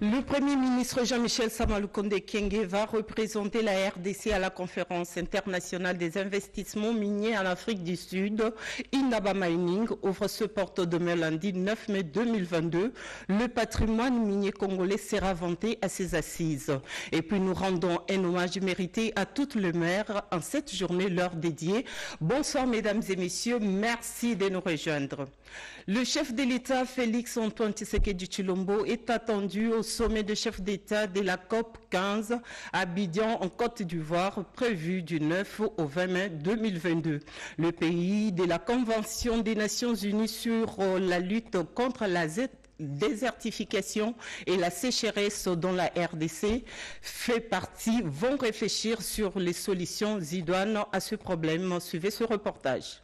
Le Premier ministre Jean-Michel Samalukonde Kyenge va représenter la RDC à la conférence internationale des investissements miniers en Afrique du Sud. Indaba Mining ouvre ce porte demain lundi 9 mai 2022. Le patrimoine minier congolais sera vanté à ses assises. Et puis nous rendons un hommage mérité à toutes les maires en cette journée leur dédiée. Bonsoir mesdames et messieurs, merci de nous rejoindre. Le chef de l'État Félix Antoine Tshisekedi Tshilombo est attendu au sommet des chefs d'État de la COP 15 à Abidjan en Côte d'Ivoire, prévu du 9 au 20 mai 2022. Le pays de la Convention des Nations Unies sur la lutte contre la désertification et la sécheresse dont la RDC fait partie vont réfléchir sur les solutions idoines à ce problème. Suivez ce reportage.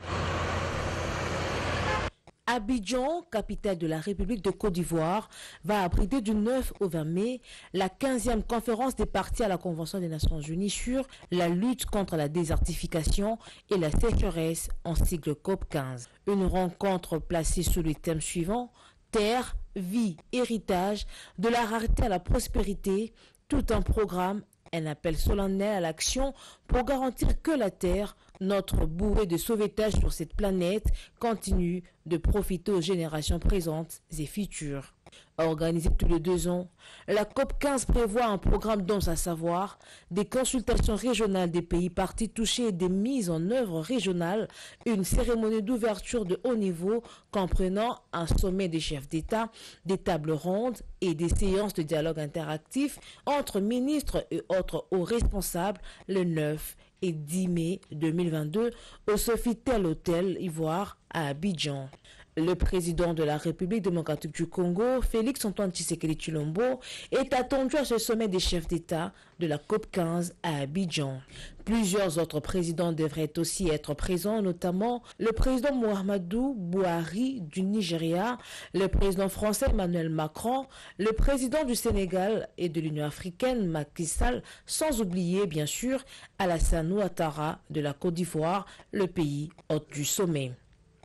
Abidjan, capitale de la République de Côte d'Ivoire, va abriter du 9 au 20 mai la 15e conférence des parties à la Convention des Nations Unies sur la lutte contre la désertification et la sécheresse en sigle COP 15. Une rencontre placée sous le thème suivant: terre, vie, héritage, de la rareté à la prospérité, tout un programme, un appel solennel à l'action pour garantir que la terre, notre bouée de sauvetage sur cette planète, continue de profiter aux générations présentes et futures. Organisée tous les 2 ans, la COP 15 prévoit un programme dense, à savoir des consultations régionales des pays parties touchés et des mises en œuvre régionales, une cérémonie d'ouverture de haut niveau comprenant un sommet des chefs d'État, des tables rondes et des séances de dialogue interactif entre ministres et autres hauts responsables le 9 et 10 mai 2022 au Sofitel Hôtel Ivoire à Abidjan. Le président de la République démocratique du Congo, Félix Antoine Tshisekedi Tshilombo, est attendu à ce sommet des chefs d'État de la COP 15 à Abidjan. Plusieurs autres présidents devraient aussi être présents, notamment le président Muhammadu Buhari du Nigeria, le président français Emmanuel Macron, le président du Sénégal et de l'Union africaine Macky Sall, sans oublier bien sûr Alassane Ouattara de la Côte d'Ivoire, le pays hôte du sommet.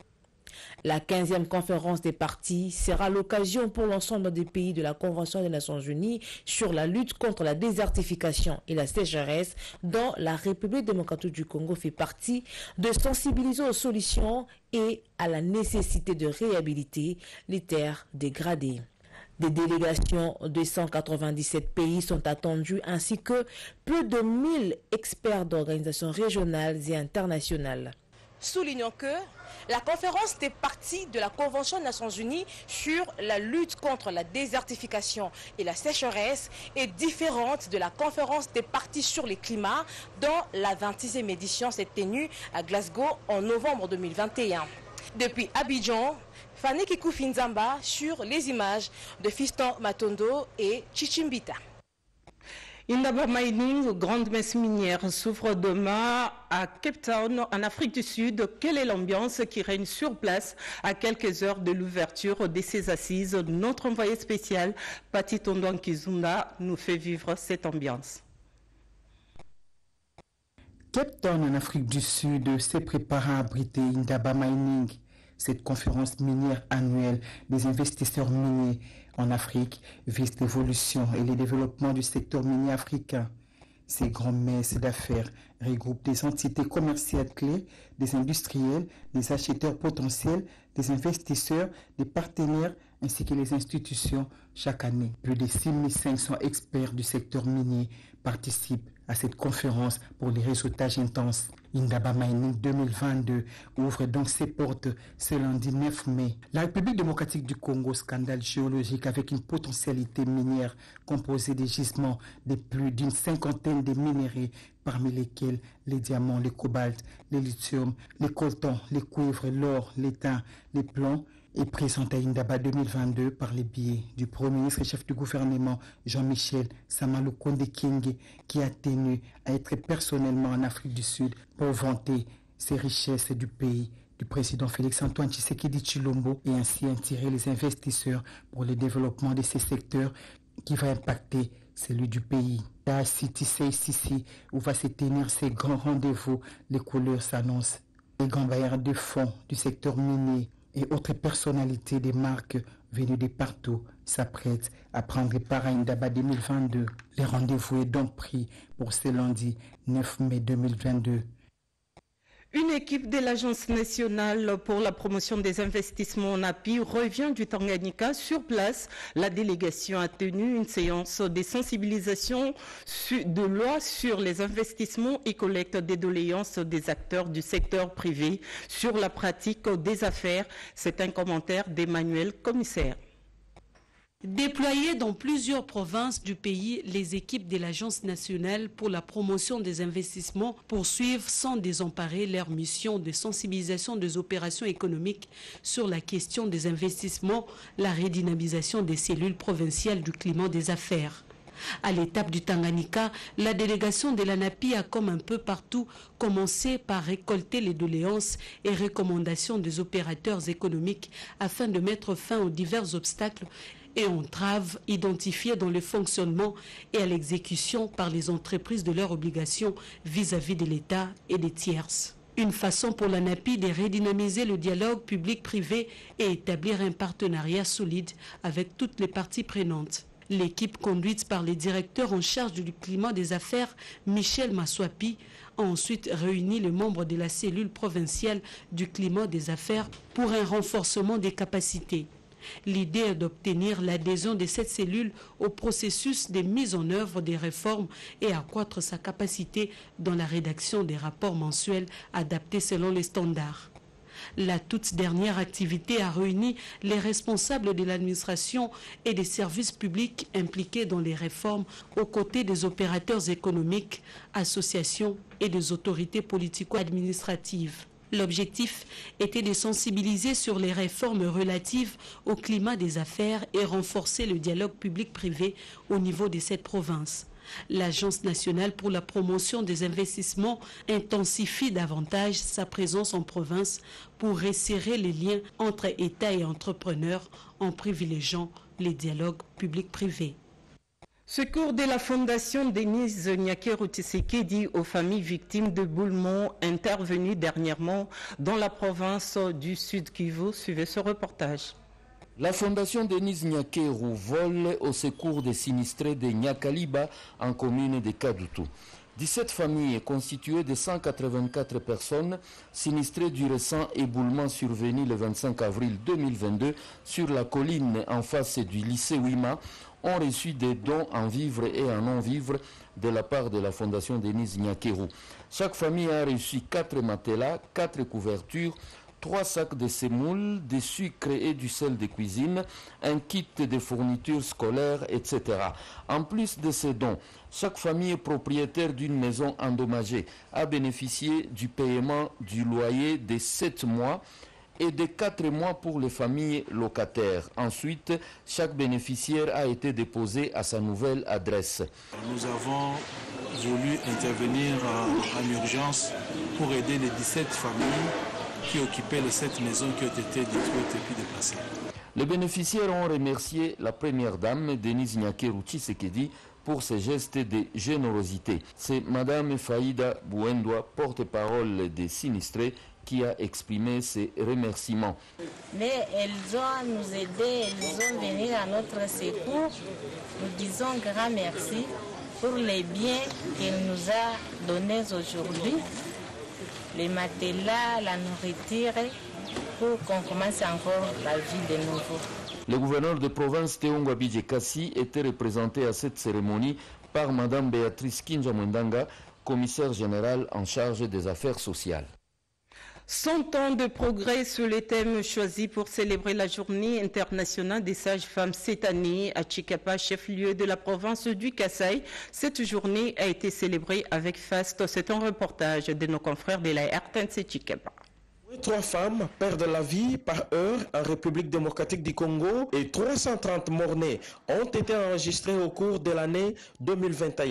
La 15e conférence des parties sera l'occasion pour l'ensemble des pays de la Convention des Nations Unies sur la lutte contre la désertification et la sécheresse, dont la République démocratique du Congo fait partie, de sensibiliser aux solutions et à la nécessité de réhabiliter les terres dégradées. Des délégations de 197 pays sont attendues ainsi que plus de 1000 experts d'organisations régionales et internationales. Soulignons que la conférence des parties de la Convention des Nations Unies sur la lutte contre la désertification et la sécheresse est différente de la conférence des parties sur le climat dont la 26e édition s'est tenue à Glasgow en novembre 2021. Depuis Abidjan, Fanny Kikoufinzamba sur les images de Fiston Matondo et Chichimbita. Indaba Mining, grande messe minière, s'ouvre demain à Cape Town, en Afrique du Sud. Quelle est l'ambiance qui règne sur place à quelques heures de l'ouverture de ces assises? Notre envoyé spécial, Pati Tondouan Kizunda, nous fait vivre cette ambiance. Cape Town, en Afrique du Sud, s'est préparé à abriter Indaba Mining, cette conférence minière annuelle des investisseurs miniers en Afrique vise l'évolution et le développement du secteur minier africain. Ces grandes messes d'affaires regroupent des entités commerciales clés, des industriels, des acheteurs potentiels, des investisseurs, des partenaires ainsi que les institutions chaque année. Plus de 6500 experts du secteur minier participent à cette conférence pour les réseautages intenses. Indaba Mining 2022 ouvre donc ses portes ce lundi 9 mai. La République démocratique du Congo, scandale géologique avec une potentialité minière composée des gisements de plus d'une cinquantaine de minéraux, parmi lesquels les diamants, le cobalt, le lithium, le coltan, le cuivre, l'or, l'étain, les plombs, est présenté à Indaba 2022 par les biais du Premier ministre et chef du gouvernement Jean-Michel Samalukonde Kyenge, qui a tenu à être personnellement en Afrique du Sud pour vanter ces richesses du pays du président Félix Antoine Tshisekedi Tshilombo et ainsi attirer les investisseurs pour le développement de ces secteurs qui va impacter celui du pays. À City, où va se tenir ces grands rendez-vous, les couleurs s'annoncent. Les grands bailleurs de fonds du secteur minier et autres personnalités des marques venus de partout s'apprêtent à prendre part à Indaba 2022. Le rendez-vous est donc pris pour ce lundi 9 mai 2022. Une équipe de l'Agence nationale pour la promotion des investissements NAPI revient du Tanganyika. Sur place, la délégation a tenu une séance de sensibilisation de loi sur les investissements et collecte des doléances des acteurs du secteur privé sur la pratique des affaires. C'est un commentaire d'Emmanuel Commissaire. Déployées dans plusieurs provinces du pays, les équipes de l'Agence nationale pour la promotion des investissements poursuivent sans désemparer leur mission de sensibilisation des opérations économiques sur la question des investissements, la redynamisation des cellules provinciales du climat des affaires. À l'étape du Tanganyika, la délégation de l'ANAPI a, comme un peu partout, commencé par récolter les doléances et recommandations des opérateurs économiques afin de mettre fin aux divers obstacles et entraves identifiées dans le fonctionnement et à l'exécution par les entreprises de leurs obligations vis-à-vis de l'État et des tierces. Une façon pour l'ANAPI de redynamiser le dialogue public-privé et établir un partenariat solide avec toutes les parties prenantes. L'équipe conduite par les directeurs en charge du climat des affaires, Michel Maswapi, a ensuite réuni les membres de la cellule provinciale du climat des affaires pour un renforcement des capacités. L'idée est d'obtenir l'adhésion de cette cellule au processus de mise en œuvre des réformes et accroître sa capacité dans la rédaction des rapports mensuels adaptés selon les standards. La toute dernière activité a réuni les responsables de l'administration et des services publics impliqués dans les réformes aux côtés des opérateurs économiques, associations et des autorités politico-administratives. L'objectif était de sensibiliser sur les réformes relatives au climat des affaires et renforcer le dialogue public-privé au niveau de cette province. L'Agence nationale pour la promotion des investissements intensifie davantage sa présence en province pour resserrer les liens entre État et entrepreneurs en privilégiant les dialogues public-privé. Secours de la Fondation Denise Nyakeru Tshisekedi aux familles victimes de boulements intervenus dernièrement dans la province du Sud Kivu. Suivez ce reportage. La Fondation Denise Nyakeru vole au secours des sinistrés de Nyakaliba en commune de Kadutu. 17 familles constituées de 184 personnes sinistrées du récent éboulement survenu le 25 avril 2022 sur la colline en face du lycée Wima ont reçu des dons en vivres et en non-vivres de la part de la Fondation Denise Nyakeru. Chaque famille a reçu 4 matelas, 4 couvertures, 3 sacs de semoule, des sucres et du sel de cuisine, un kit de fournitures scolaires, etc. En plus de ces dons, chaque famille propriétaire d'une maison endommagée a bénéficié du paiement du loyer de 7 mois et de 4 mois pour les familles locataires. Ensuite, chaque bénéficiaire a été déposé à sa nouvelle adresse. Nous avons voulu intervenir en urgence pour aider les 17 familles qui occupaient les 7 maisons qui ont été détruites et puis déplacées. Les bénéficiaires ont remercié la première dame, Denise Nyakeru Tshisekedi, pour ses gestes de générosité. C'est Madame Faïda Bouendoua, porte-parole des sinistrés, qui a exprimé ses remerciements. Mais elles ont nous aidé, elles ont venu à notre secours. Nous disons grand merci pour les biens qu'elle nous a donnés aujourd'hui. Les matelas, la nourriture, pour qu'on commence encore la vie de nouveau. Le gouverneur de province Théongo Abidje Kassi était représenté à cette cérémonie par Madame Béatrice Kinja-Mwendanga, commissaire générale en charge des affaires sociales. 100 ans de progrès sur les thèmes choisis pour célébrer la journée internationale des sages-femmes cette année à Chikapa, chef-lieu de la province du Kasaï. Cette journée a été célébrée avec faste. C'est un reportage de nos confrères de la RTNC Chikapa. 3 femmes perdent la vie par heure en République démocratique du Congo et 330 morts-nés ont été enregistrés au cours de l'année 2021.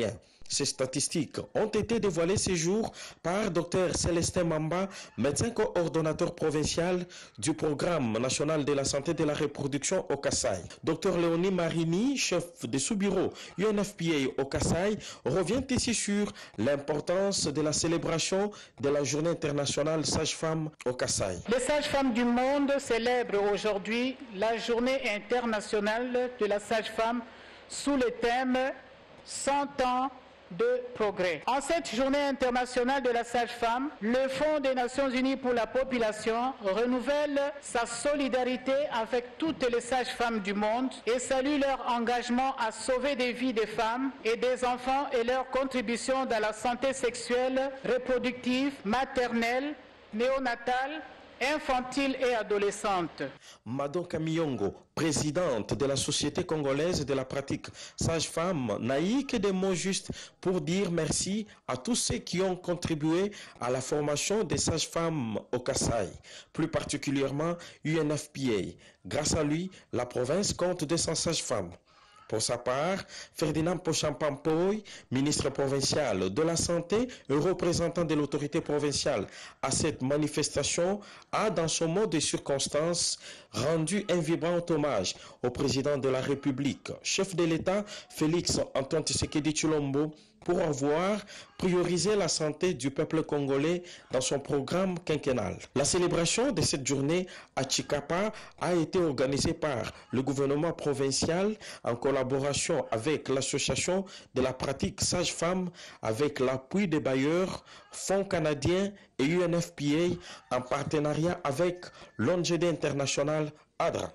Ces statistiques ont été dévoilées ces jours par Dr Célestin Mamba, médecin coordonnateur provincial du programme national de la santé de la reproduction au Kasaï. Dr Léonie Marini, chef de sous-bureau UNFPA au Kasaï, revient ici sur l'importance de la célébration de la journée internationale sage-femme au Kasaï. Les sages-femmes du monde célèbrent aujourd'hui la journée internationale de la sage-femme sous le thème 100 ans de progrès. En cette journée internationale de la sage-femme, le Fonds des Nations Unies pour la population renouvelle sa solidarité avec toutes les sages-femmes du monde et salue leur engagement à sauver des vies des femmes et des enfants et leur contribution dans la santé sexuelle, reproductive, maternelle, néonatale, infantile et adolescente. Mado Kamiyongo, présidente de la Société congolaise de la pratique sage-femme, n'a eu que des mots justes pour dire merci à tous ceux qui ont contribué à la formation des sages-femmes au Kasaï, plus particulièrement UNFPA. Grâce à lui, la province compte 200 sages-femmes. Pour sa part, Ferdinand Pochampampoy, ministre provincial de la Santé et représentant de l'autorité provinciale à cette manifestation, a dans son mot de circonstance rendu un vibrant hommage au président de la République, chef de l'État Félix Antoine Tshisekedi Tshilombo, pour avoir priorisé la santé du peuple congolais dans son programme quinquennal. La célébration de cette journée à Chikapa a été organisée par le gouvernement provincial en collaboration avec l'association de la pratique sage-femme avec l'appui des bailleurs, Fonds canadiens et UNFPA en partenariat avec l'ONGD International ADRA.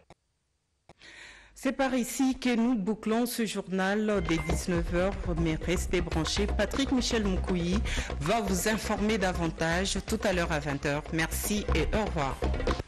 C'est par ici que nous bouclons ce journal des 19h, mais restez branchés. Patrick Michel Moukouyi va vous informer davantage tout à l'heure à 20h. Merci et au revoir.